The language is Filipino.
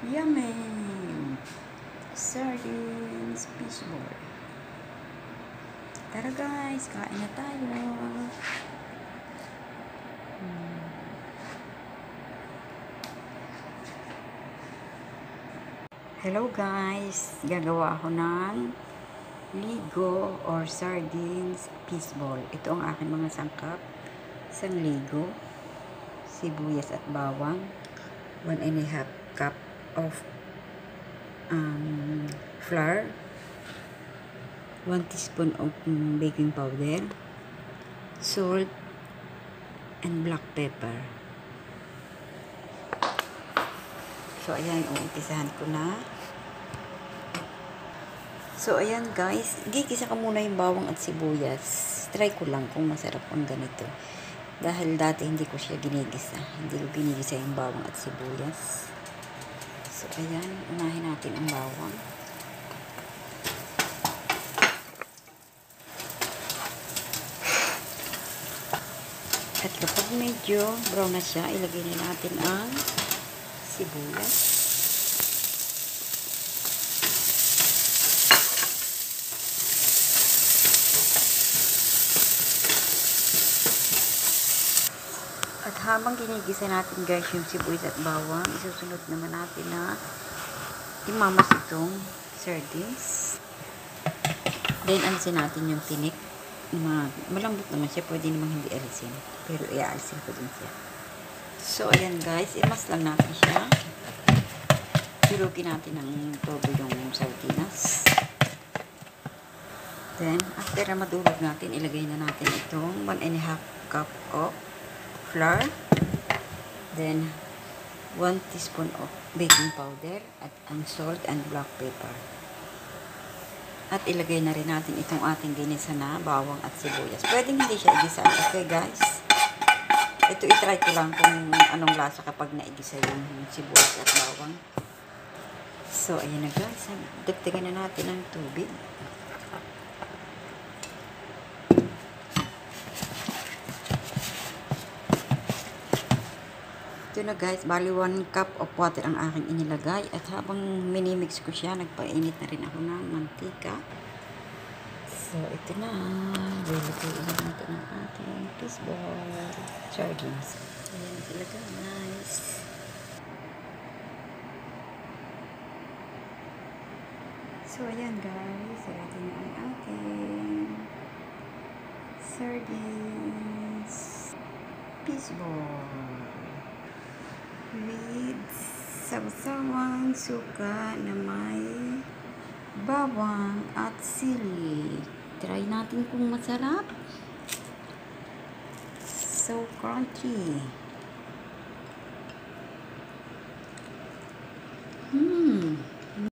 Yummy! Sardines fishball. Tara guys, kain na tayo. Hello guys, gagawa ako ng ligo or sardines fishball. Ito ang aking mga sangkap. Isang ligo, sibuyas at bawang, 1½ cup of flour, 1 teaspoon of baking powder, salt, and black pepper. So, ayan, umpisahan ko na. So, ayan guys, gigisa ko muna yung bawang at sibuyas. Try ko lang kung masarap ang ganito. Dahil dati hindi ko siya ginigisa. Hindi ko ginigisa yung bawang at sibuyas. So, ayan, unahin natin ang bawang. At kapag medyo brown na siya, ilagay na natin ang sibuyas. At habang ginigisa natin guys yung sibuyas at bawang, isusunod naman natin na imamas itong sardines. Then alisin natin yung tinik. Malambot naman siya, pwede naman hindi alisin. Pero iaalisin ko din siya. So ayan guys, imas lang natin siya. Durugin natin ng todo yung sardinas. Then after na madurog natin, ilagay na natin itong 1½ cup of flour, then 1 teaspoon of baking powder at ang salt and black pepper. At ilagay na rin natin itong ating ginisa na bawang at sibuyas. Pwedeng hindi siya igisa. Okay guys, ito itry ko lang kung anong lasa kapag naigisa yung sibuyas at bawang. So ayan na guys, dagdagan na natin ng tubig. Ito na guys, bali 1 cup of water ang aking inilagay. At habang minimix ko siya, nagpainit na rin ako ng mantika. So, ito na. Lulutuin na natin ang ating fishball sardines. Ayan sila guys. So, ayan guys. Ayan na ang ating sardines fishball. With sawsawang suka na may bawang at sili. Try natin kung masarap. So crunchy.